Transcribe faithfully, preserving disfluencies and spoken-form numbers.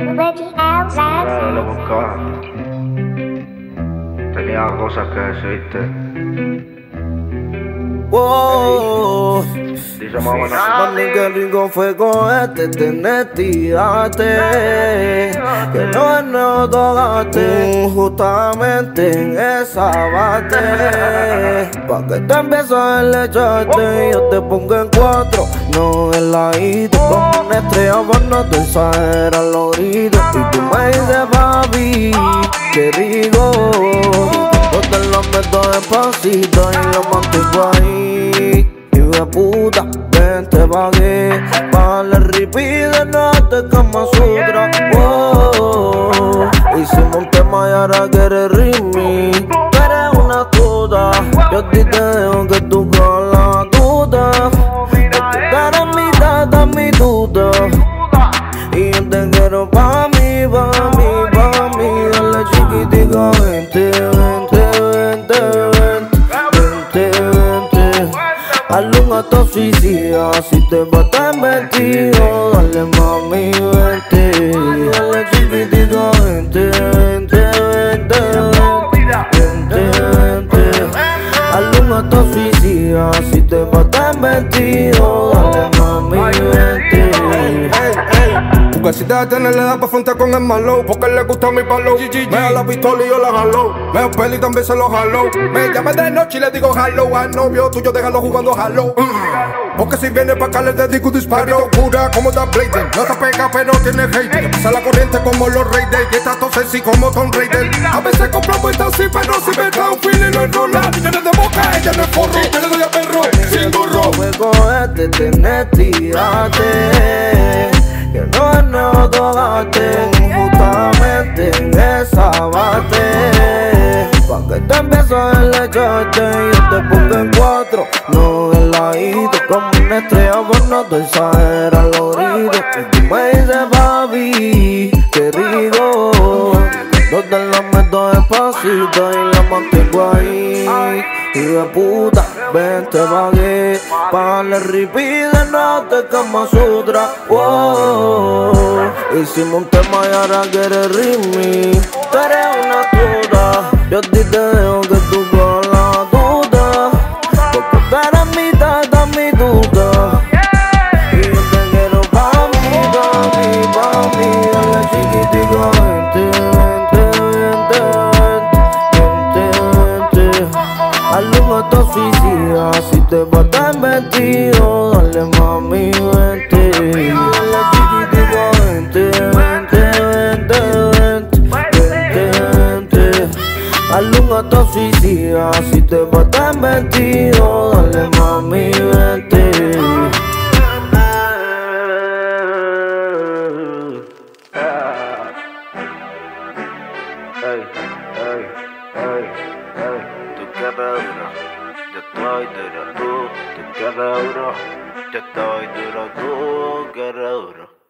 Claro, lo buscaba. Tenía cosas que decirte. Wow. Dice más bueno. Mami, qué rico fue cogerte, tenerte, darte. Que no es nuevo tocaste, justamente en esa bate. Pa' que te empieces el echarte y yo te pongo en cuatro. No en la ida, como una estrella, pues no te exageras los gritos. Y tú me dices, papi, qué rico. Yo te lo meto despacito y lo mantengo ahí. Hijo de puta, vente pa' aquí, pa' la repeat no te Kama Sutra. Wow. Hicimos un tema y ahora quieres remix. Tú eres una tuta, yo a ti te dejo que tú con la tuta. Tú eres mi tata, mi tuta. Y yo te quiero pa' mí, pa' mí, pa' mí. Dale chiquitica, vente, vente, vente, vente, vente, vente. Hazle un acto suicida si te vas tan vestido. Dale mami, vente. Dale chiquitica, vente, vente, vente, vente, vente. Hazle un acto suicida si te vas tan vestido. Dale mami, vente. Porque si te detienes le da pa' frente con el malo. Porque le gusta mi palo. Me da la pistola y yo la jalo. Me da peli y también se lo jalo. Me llama de noche y le digo halo. Al novio tuyo déjalo jugando halo. Porque si viene pa' acá le dedico un disparo. Cura como Dan Bladen. No te pega pero tiene hate. Pasa la corriente como los Raiders. Y está todo sexy como Tom Raider. A veces compro vueltas así pero si me da un feeling no enrola. Tiene de boca, ella no es forro. Yo le doy a perro, sin gorro. Fue cogerte, tenerte, darte. Que no es nuevo tocaste, justamente en esa bate. Pa' que te empieces el echarte y yo te pongo en cuatro. No en la ida, como una estrella, pues no te exageras los gritos. Y tú me dices, papi, qué rico. Yo te la meto despacito y la mantengo ahí. Hijo de puta, vente pa' aquí, pa' la repeat no te Kama Sutra. Wow. Hicimos un tema y ahora quieres remix. Tú eres una tuta, yo a ti te dejo que tú con la tuta. Porque tú eres mi tata, mi tuta. Y yo te quiero pa' mí, pa' mí, pa' mí. Dale chiquitica, vente, vente, vente, vente, vente. Hazle un acto suicida si te vas tan vestido. Dale mami, vente. Dale chiquitica, vente, vente, vente, vente, vente. Hazle un acto suicida si te vas tan vestido. Dale mami, vente. Ey, ey, ey, ey. Tú quieres duro, yo estoy duro. Tú, tú quieres duro, yo estoy duro. Tú quieres duro.